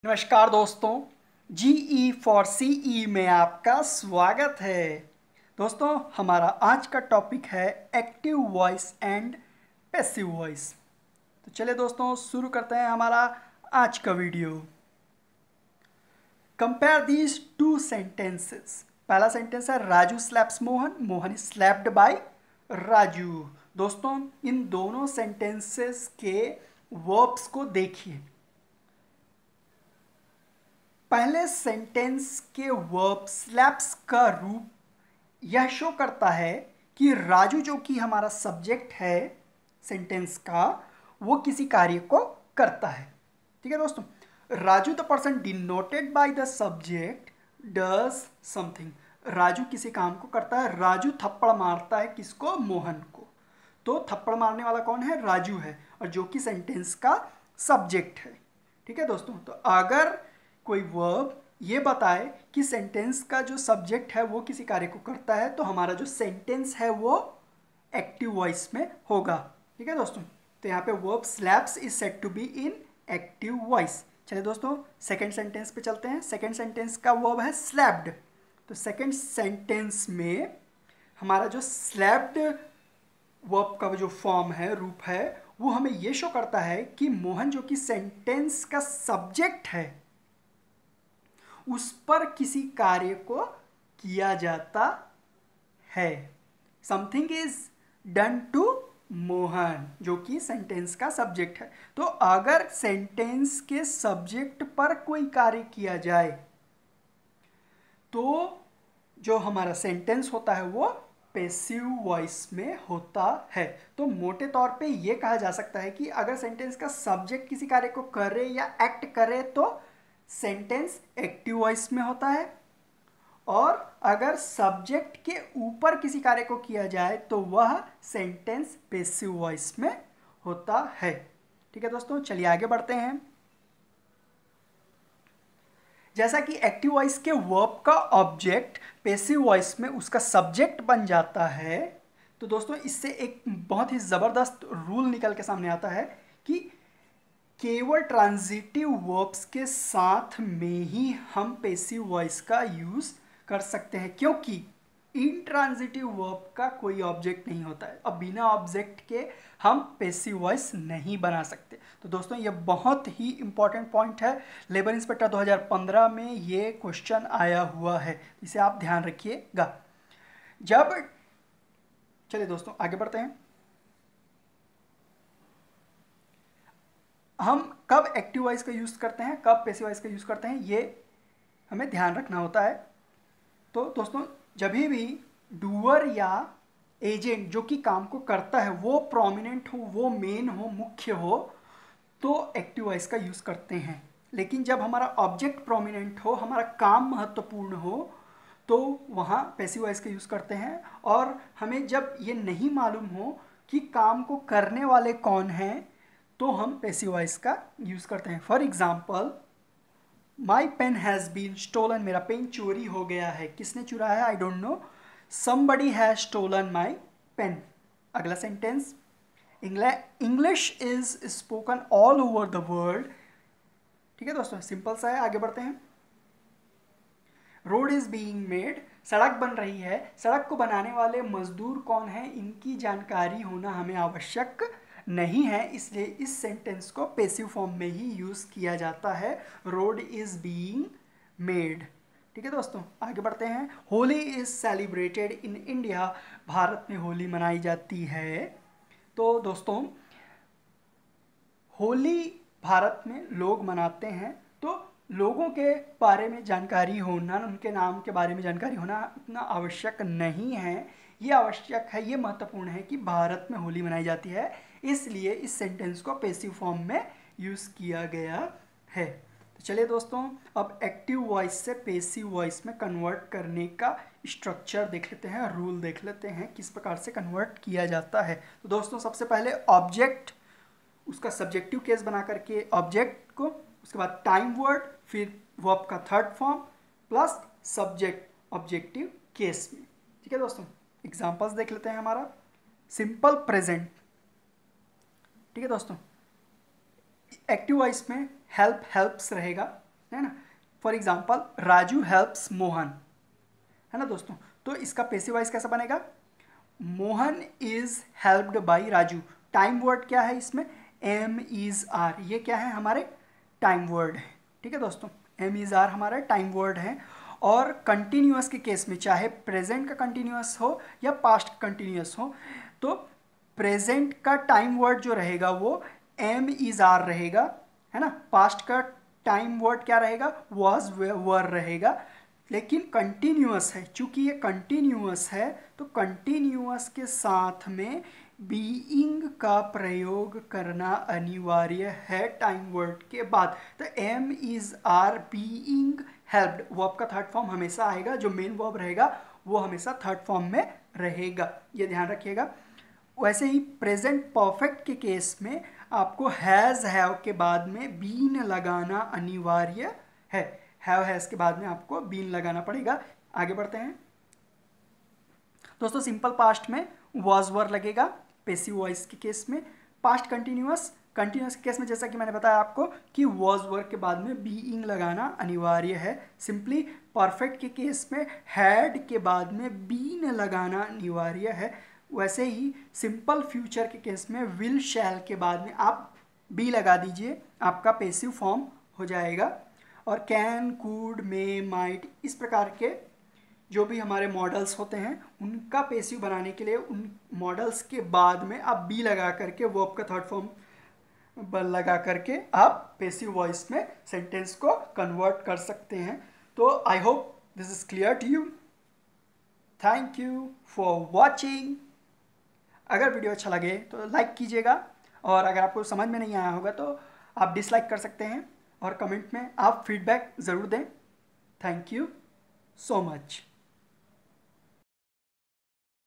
नमस्कार दोस्तों, GE for CE में आपका स्वागत है। दोस्तों, हमारा आज का टॉपिक है active voice and passive voice. तो चलिए दोस्तों शुरू करते हैं हमारा आज का video. Compare these two sentences. पहला सेंटेंस है Raju slaps Mohan, Mohan is slapped by Raju. दोस्तों, इन दोनों सेंटेंसेस के वर्ब्स को देखिए। पहले सेंटेंस के वर्ब स्लैप्स का रूप यह शो करता है कि राजू, जो कि हमारा सब्जेक्ट है सेंटेंस का, वो किसी कार्य को करता है। ठीक है दोस्तों, Raju the person denoted by the subject does something. Raju किसी काम को करता है। राजू थप्पड़ मारता है किसको? मोहन को। तो थप्पड़ मारने वाला कौन है? राजू है, और जो कि सेंटेंस का सब्जेक्ट है। ठीक है दोस्तों, तो अगर कोई वर्ब ये बताए कि सेंटेंस का जो सब्जेक्ट है वो किसी कार्य को करता है, तो हमारा जो सेंटेंस है वो एक्टिव वॉइस में होगा। ठीक है दोस्तों, तो यहाँ पे verb slaps is said to be in active voice. चलिए दोस्तों सेकंड सेंटेंस पे चलते हैं। सेकंड सेंटेंस का वर्ब है स्लैप्ड। तो सेकंड सेंटेंस में हमारा जो स्लैप्ड वर्ब का जो फॉर्म है, रूप है, वो हमें ये शो करता है कि मोहन, जो कि सेंटेंस का सब्जेक्ट है, उस पर किसी कार्य को किया जाता है। Something is done to Mohan, जो कि सेंटेंस का सब्जेक्ट है। तो अगर सेंटेंस के सब्जेक्ट पर कोई कार्य किया जाए तो जो हमारा सेंटेंस होता है वो पैसिव वॉइस में होता है। तो मोटे तौर पे ये कहा जा सकता है कि अगर सेंटेंस का सब्जेक्ट किसी कार्य को करे या एक्ट करे तो सेंटेंस एक्टिव वॉइस में होता है, और अगर सब्जेक्ट के ऊपर किसी कार्य को किया जाए तो वह सेंटेंस पैसिव वॉइस में होता है। ठीक है दोस्तों, चलिए आगे बढ़ते हैं। जैसा कि एक्टिव वॉइस के वर्ब का ऑब्जेक्ट पैसिव वॉइस में उसका सब्जेक्ट बन जाता है, तो दोस्तों इससे एक बहुत ही ज़बरदस्त रूल निकल के सामने आता है कि केवल ट्रांजिटिव वर्ब्स के साथ में ही हम पैसिव वॉइस का यूज़ कर सकते हैं, क्योंकि इनट्रांजिटिव वर्ब का कोई ऑब्जेक्ट नहीं होता है। अब बिना ऑब्जेक्ट के हम पैसिव वॉइस नहीं बना सकते। तो दोस्तों ये बहुत ही इंपॉर्टेंट पॉइंट है। लेबर इंस्पेक्टर 2015 में ये क्वेश्चन आया हुआ है, इसे आप ध्यान रखिएगा। चलिए दोस्तों आगे बढ़ते हैं। हम कब एक्टिव वॉइस का यूज़ करते हैं, कब पैसिव वॉइस का यूज़ करते हैं, ये हमें ध्यान रखना होता है। तो दोस्तों जब भी डूअर या एजेंट जो कि काम को करता है वो प्रोमिनेंट हो, वो मेन हो, मुख्य हो, तो एक्टिव वॉइस का यूज़ करते हैं। लेकिन जब हमारा ऑब्जेक्ट प्रोमिनेंट हो, हमारा काम महत्वपूर्ण हो, तो वहाँ पैसिव वॉइस का यूज़ करते हैं। और हमें जब ये नहीं मालूम हो कि काम को करने वाले कौन हैं, तो हम पैसिव वॉइस का यूज़ करते हैं। For example, my pen has been stolen, मेरा पेन चोरी हो गया है। किसने चुराया है? I don't know. Somebody has stolen my pen. अगला sentence, English is spoken all over the world. ठीक है दोस्तों, सिंपल सा है, आगे बढ़ते हैं। रोड इज बीइंग मेड, सड़क बन रही है। सड़क को बनाने वाले मजदूर कौन है, इनकी जानकारी होना हमें आवश्यक नहीं है, इसलिए इस सेंटेंस को पैसिव फॉर्म में ही यूज़ किया जाता है। Road is being made. ठीक है दोस्तों, आगे बढ़ते हैं। Holi is celebrated in India, Bharat में होली मनाई जाती है। तो दोस्तों होली भारत में लोग मनाते हैं, तो लोगों के बारे में जानकारी होना, उनके नाम के बारे में जानकारी होना इतना आवश्यक नहीं है। ये आवश्यक है, ये महत्वपूर्ण है कि भारत में होली मनाई जाती है, इसलिए इस सेंटेंस को पैसिव फॉर्म में यूज़ किया गया है। तो चलिए दोस्तों अब एक्टिव वॉइस से पैसिव वॉइस में कन्वर्ट करने का स्ट्रक्चर देख लेते हैं, रूल देख लेते हैं किस प्रकार से कन्वर्ट किया जाता है। तो दोस्तों सबसे पहले ऑब्जेक्ट, उसका सब्जेक्टिव केस बना करके ऑब्जेक्ट को, उसके बाद टाइम वर्ड, फिर वर्ब का third form plus subject objective case में। ठीक है दोस्तों, एग्जांपल्स देख लेते हैं। हमारा सिंपल प्रेजेंट। ठीक है दोस्तों, एक्टिव वॉइस में हेल्प हेल्प्स रहेगा, है ना। For example Raju helps Mohan, है ना दोस्तों। तो इसका पैसिव वॉइस कैसा बनेगा, Mohan is helped by Raju. Time word क्या है इसमें, एम इज आर, ये क्या है हमारे टाइम वर्ड है, ठीक है दोस्तों। एम इज आर हमारा टाइम वर्ड है। और कंटिन्यूअस के केस में चाहे प्रेजेंट का कंटिन्यूअस हो या पास्ट का कंटिन्यूअस हो, तो प्रेजेंट का टाइम वर्ड जो रहेगा वो एम इज आर रहेगा, है ना। पास्ट का टाइम वर्ड क्या रहेगा, वॉज वर रहेगा। लेकिन कंटिन्यूअस है, चूंकि ये कंटिन्यूअस है तो कंटिन्यूअस के साथ में बीइंग का प्रयोग करना अनिवार्य है टाइम वर्ड के बाद। तो am is are being helped, verb का थर्ड फॉर्म हमेशा आएगा, जो मेन वर्ब रहेगा वो हमेशा थर्ड फॉर्म में रहेगा, ये ध्यान रखिएगा। वैसे ही प्रेजेंट परफेक्ट के केस में आपको हैज़ हैव के बाद में बीन लगाना अनिवार्य है। हैव हैज़ के बाद में आपको बीन लगाना पड़ेगा। आगे बढ़ते हैं दोस्तों। सिंपल पास्ट में वॉज वर लगेगा पैसिव वॉइस के केस में। पास्ट कंटिन्यूअस के केस में जैसा कि मैंने बताया आपको कि वॉज वर के बाद में बीइंग लगाना अनिवार्य है। सिंपली परफेक्ट के केस में हैड के बाद में बीन लगाना अनिवार्य है। वैसे ही सिंपल फ्यूचर के केस में विल शैल के बाद में आप बी लगा दीजिए, आपका पैसिव फॉर्म हो जाएगा। और कैन, कुड, मे, माइट, इस प्रकार के जो भी हमारे मॉडल्स होते हैं उनका पैसिव बनाने के लिए उन मॉडल्स के बाद में आप बी लगा करके वर्ब का थर्ड फॉर्म लगा करके आप पैसिव वॉइस में सेंटेंस को कन्वर्ट कर सकते हैं। तो I hope this is clear to you. Thank you for watching. अगर वीडियो अच्छा लगे तो लाइक कीजिएगा, और अगर आपको समझ में नहीं आया होगा तो आप डिसलाइक कर सकते हैं, और कमेंट में आप फीडबैक ज़रूर दें। Thank you so much.